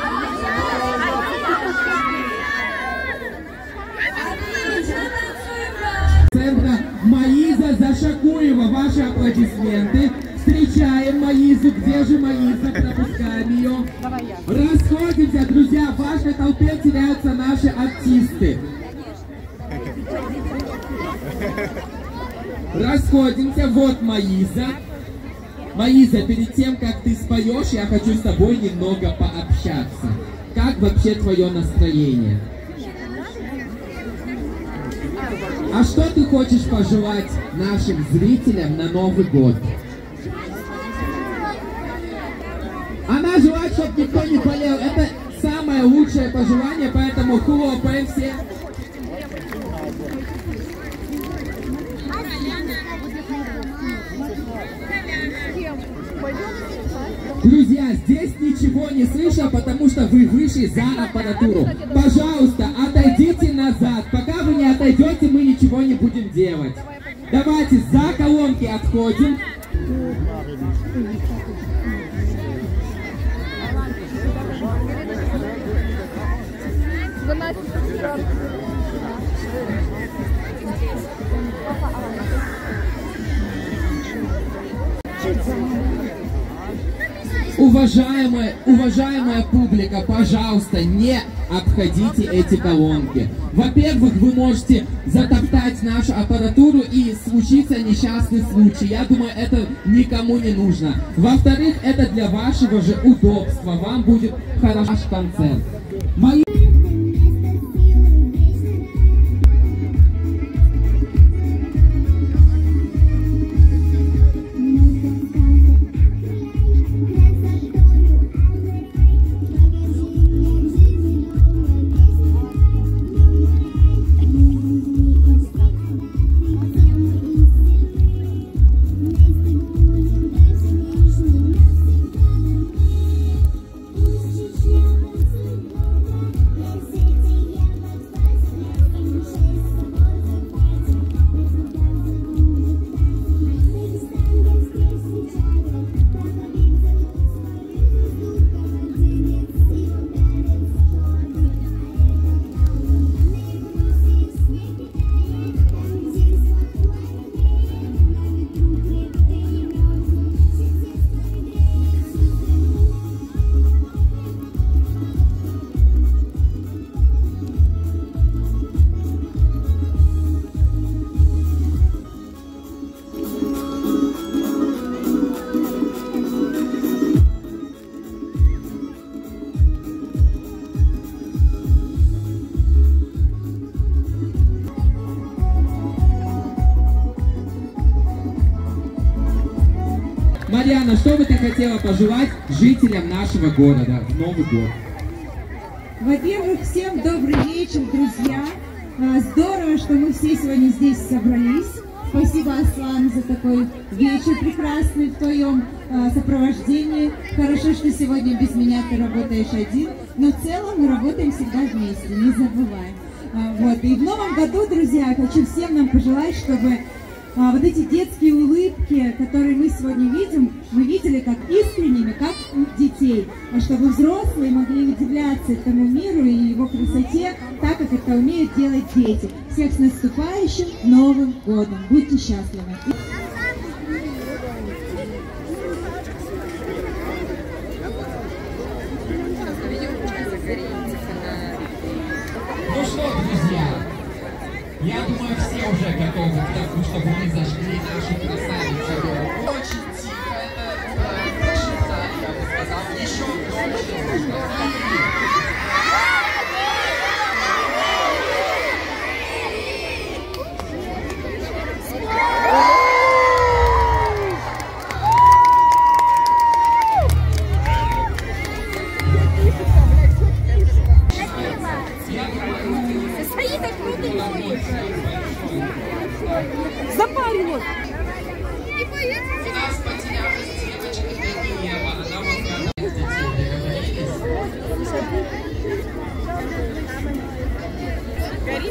Центра Маиза Зашакуева. Ваши аплодисменты. Встречаем Маизу. Где же Маиза? Пропускаем ее. Расходимся, друзья. В вашей толпе теряются наши артисты. Расходимся. Вот Маиза. Маиза, перед тем, как ты споешь, я хочу с тобой немного пообщаться. Как вообще твое настроение? А что ты хочешь пожелать нашим зрителям на Новый год? Она желает, чтобы никто не болел. Это самое лучшее пожелание, поэтому хлопаем все. Друзья, здесь ничего не слышно, потому что вы вышли за аппаратуру. Пожалуйста, отойдите назад. Пока вы не отойдете, мы ничего не будем делать. Давайте за колонки отходим. Уважаемая публика, пожалуйста, не обходите эти колонки. Во-первых, вы можете затоптать нашу аппаратуру и случится несчастный случай. Я думаю, это никому не нужно. Во-вторых, это для вашего же удобства. Вам будет хороший концерт. Марьяна, что бы ты хотела пожелать жителям нашего города в Новый год? Во-первых, всем добрый вечер, друзья. Здорово, что мы все сегодня здесь собрались. Спасибо, Аслан, за такой вечер прекрасный в твоем сопровождении. Хорошо, что сегодня без меня ты работаешь один, но в целом мы работаем всегда вместе, не забывай. Вот. И в новом году, друзья, хочу всем нам пожелать, чтобы вот эти детские улыбки, которые мы сегодня видим, мы видели как искренними, как у детей, чтобы взрослые могли удивляться этому миру и его красоте, так как это умеют делать дети. Всех с наступающим Новым годом! Будьте счастливы! Ну что, друзья, я думаю, все уже готовы к тому, чтобы мы зажгли нашу красавицу. Очень тихо, это тишина, я бы сказал, еще громче нужно. Запарилась. У нас потерялась девочка Даниева, она вот когда детей договорились. Горит?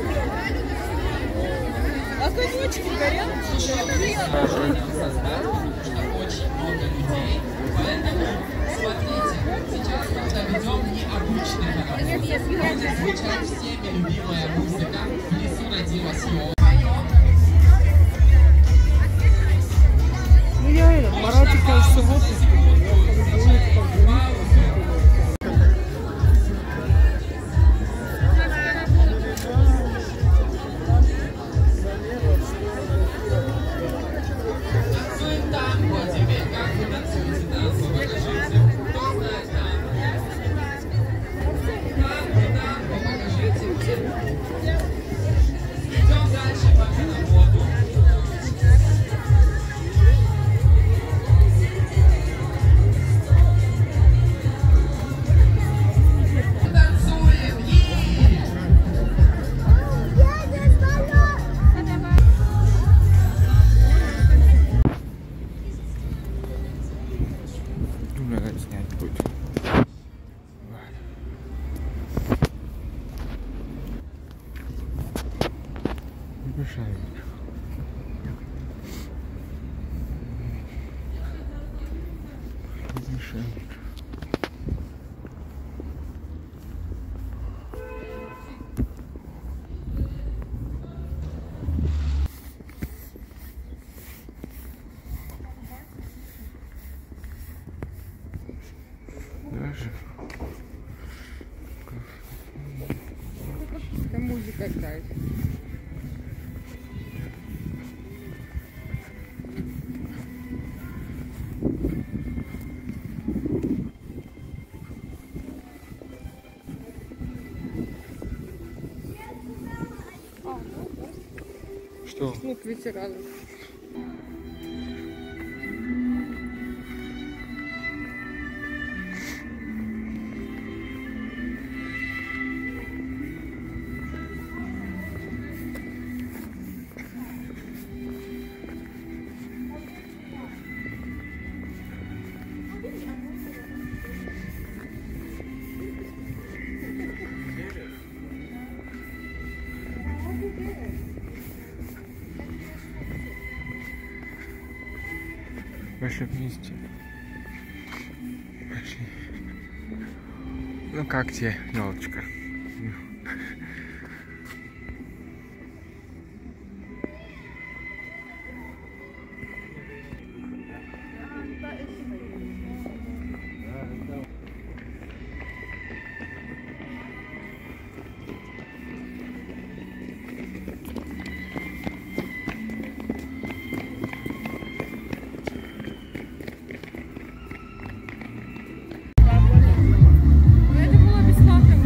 Огонечки горят? Еще предложение создать, что очень много людей, поэтому смотрите, сейчас мы доведем необычный Звучать всеми любимая музыка «В лесу родилась елка». Ну я этот, Маратика из субботы. Танцуем танго теперь. Как вы танцуете танго? Покажите. Кто знает танго, покажите мне. Идем дальше по хороводу. Танцуем! Надо снять будет. Не мешает. Не мешает. Даже Там музыка играет. что? Клуб ветеранов. Пошли вместе. Пошли. Ну как тебе, елочка? Это было бесплатно.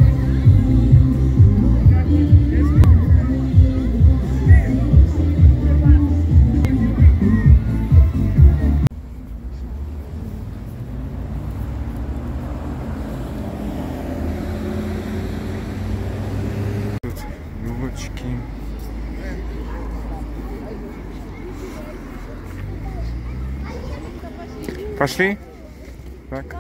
Тут елочки. Пошли? Так.